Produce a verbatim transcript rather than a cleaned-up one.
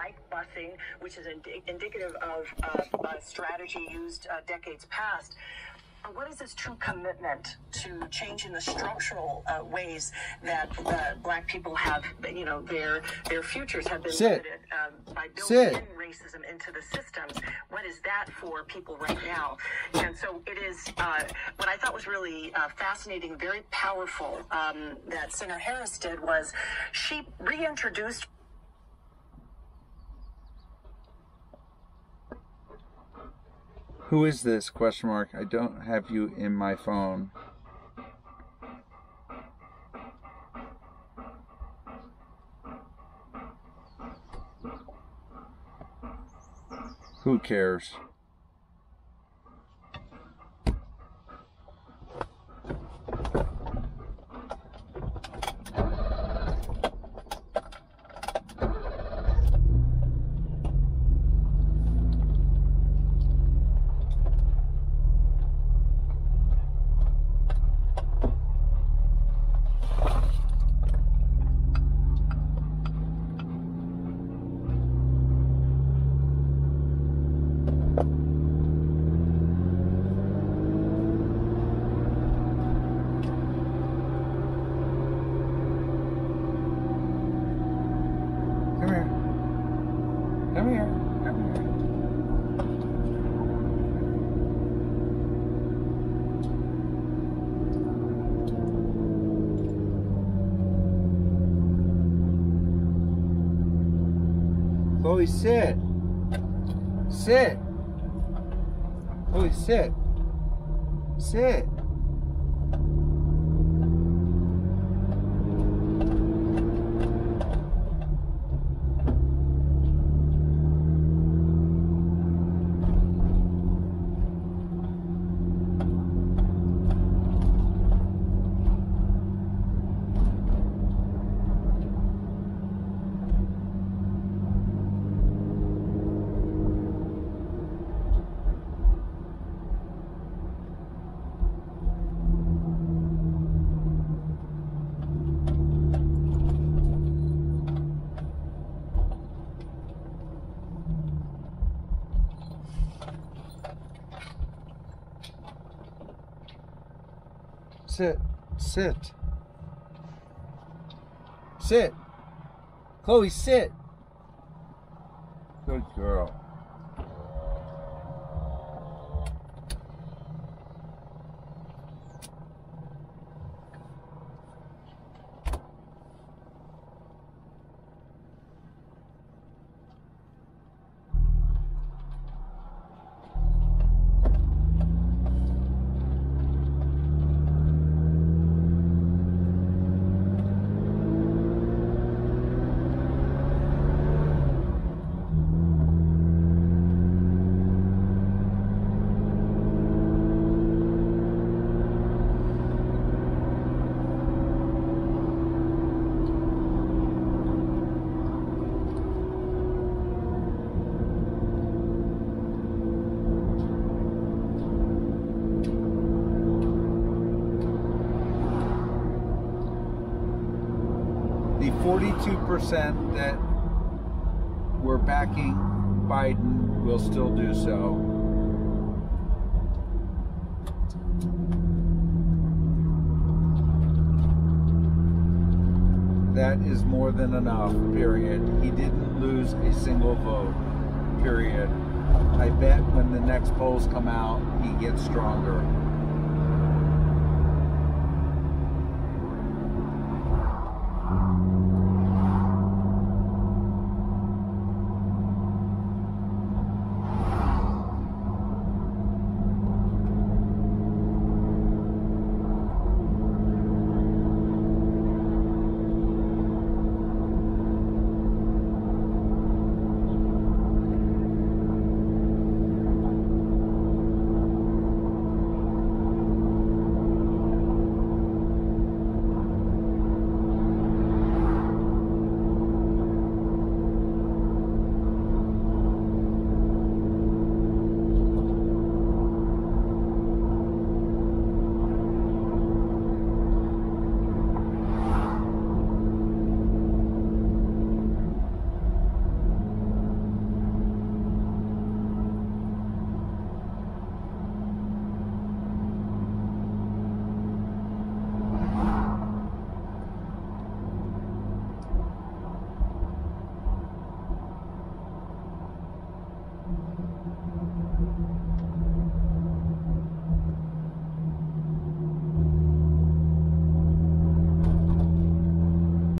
like busing, which is indi indicative of uh, a strategy used uh, decades past. What is this true commitment to changing the structural uh, ways that uh, black people have, you know, their their futures have been Sit. limited um, by building Sit. in racism into the systems? What is that for people right now? And so it is uh, what I thought was really uh, fascinating, very powerful um, that Senator Harris did was she reintroduced. Who is this? Question mark. I don't have you in my phone. Who cares? Chloe, sit. Sit. Chloe, sit. Sit. Sit. Sit. Sit. Chloe, sit. Good girl. forty-two percent that were backing Biden will still do so. That is more than enough, period. He didn't lose a single vote, period. I bet when the next polls come out, he gets stronger.